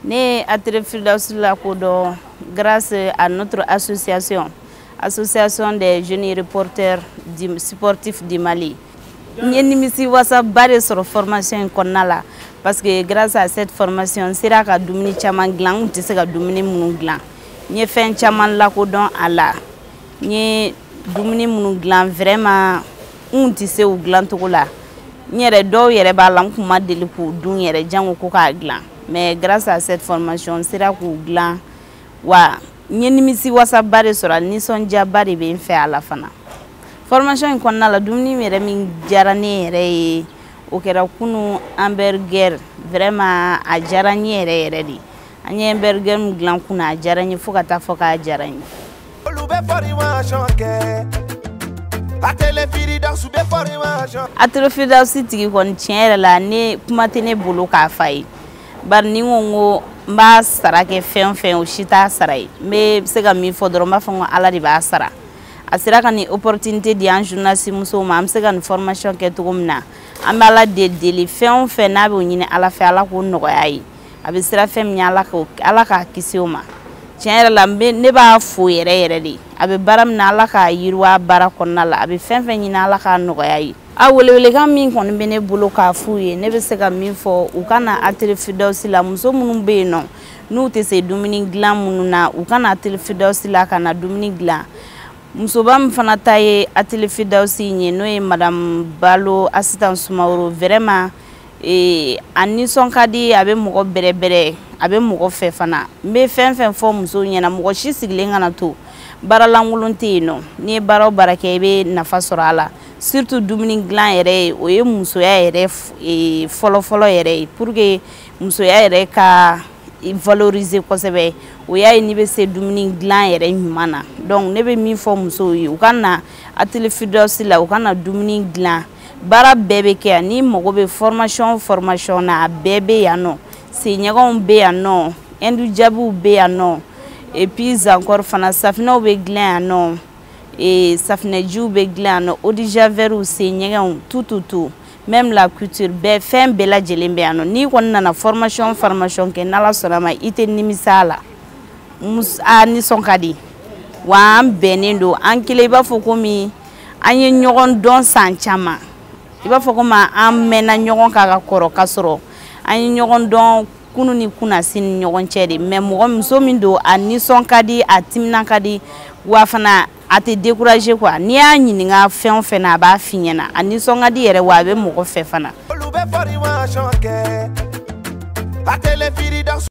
Ne Atelier Firdausi la kodɔn grâce à notre association des jeunes reporters sportifs du Mali. Nye nimisi wasa bare sur formation konna la parce que grâce à cette formation sera ka dumuni caman gilan n tɛ se ka dumuni minnu gilan. Nye fɛn caman la kodɔn a la. Nye dumuni minnu gilan vraiment n tɛ se u gilan cogo la. N yɛrɛ dɔw yɛrɛ b'a la n kun ma deli k'u dun yɛrɛ jango ko k'a gilan. Mais grâce à cette formation sera k'u gilan wa nye nimisi wasa bare sɔrɔ nisɔndiya de bɛ n fɛ a la fana. Formation in konna la dumuni yɛrɛ min diyara ne yɛrɛ ye o kɛra kunu hamburger vraiment a diyara n ye yɛrɛ de. An ye hamburger min gilan kunun a diyara n ye fo ka taa fɔ k'a diyara n ye. Atelier Firdausi tigi kɔni tiɲɛ yɛrɛ la ne kuma tɛ ne bolo k'a f'a ye. Bari ni ko n ko n b'a sara kɛ fɛn o fɛn o si t'a sara ye. N bɛ se ka min fɔ dɔrɔn n b'a fɔ ko Ala de b'a sara. A sera ka nin opportunité di an journaliste musow ma an bɛ se ka nin formation kɛ cogo min na an bɛ Ala de deli fɛn o fɛn n'a bɛ ɲini Ala fɛ Ala k'o nɔgɔya ye. A bɛ sira fɛn min ye Ala k'a kisi o ma. Tiɲɛ yɛrɛ la ne b'a fo yɛrɛ de. A bɛ baara min na Ala k'a yiriwa baara kɔnɔna la. A bɛ fɛn fɛn ɲini Ala k'a nɔgɔya ye. A welewelekan min kɔni bɛ ne bolo k'a f'u ye ne bɛ se ka min fɔ u ka na Atelier Firdausi la muso minnu bɛ yen nɔ n'u tɛ se dumuni dilan minnu na u ka na Atelier Firdausi la ka na dumuni dilan. Musoba min fana ta ye Atelier Firdausi ye n'o ye Madame Balo Assistant Sumaworo vraiment a nisɔn ka di a bɛ mɔgɔ bɛrɛbɛrɛ a bɛ mɔgɔ fɛ fana. N bɛ fɛn fɛn fɔ musow ɲɛna mɔgɔ si sigilen kana to baara lankolon tɛ yen nɔ n'i ye baara o baara kɛ i bɛ nafa sɔrɔ a la surtout dumuni dilan yɛrɛ ye o ye musoya yɛrɛ fɔlɔfɔlɔ yɛrɛ ye pour que musoya yɛrɛ ka valoriser kosɛbɛ o y'a ye n'i bɛ se dumuni dilan yɛrɛ ɲuman na donc ne bɛ min fɔ musow ye u ka na Atelier Firdausi la u ka na dumuni dilan baara bɛɛ bɛ kɛ yan ni mago bɛ formation na a bɛɛ bɛ yan nɔ senɲɛgɛnw bɛ yan nɔ indujabiw bɛ yan nɔ et puis encore fana safinɛw bɛ dilan yan nɔ safinɛjiw bɛ dilan yan nɔ eau de javelw senɲɛgɛnw tout même la couture bɛɛ fɛn bɛɛ lajɛlen bɛ yan nɔ n'i kɔni nana formation kɛ n'Ala sɔnna ma i tɛ nimisa a la a nisɔn ka di wa an bɛnnen don an kelen i b'a fɔ komi an ye ɲɔgɔn dɔn san caman i b'a fɔ komi an mɛnna ɲɔgɔn kan ka kɔrɔ ka sɔrɔ an ye ɲɔgɔn dɔn kunun ni kunnasi ni ɲɔgɔn cɛ de mais muso min don a nisɔn ka di a timinan ka di wa fana a tɛ décourager quoi n'i y'a ɲininka fɛn o fɛn na a b'a f'i ɲɛna a nisɔn ka di yɛrɛ wa a bɛ mɔgɔ fɛ fana.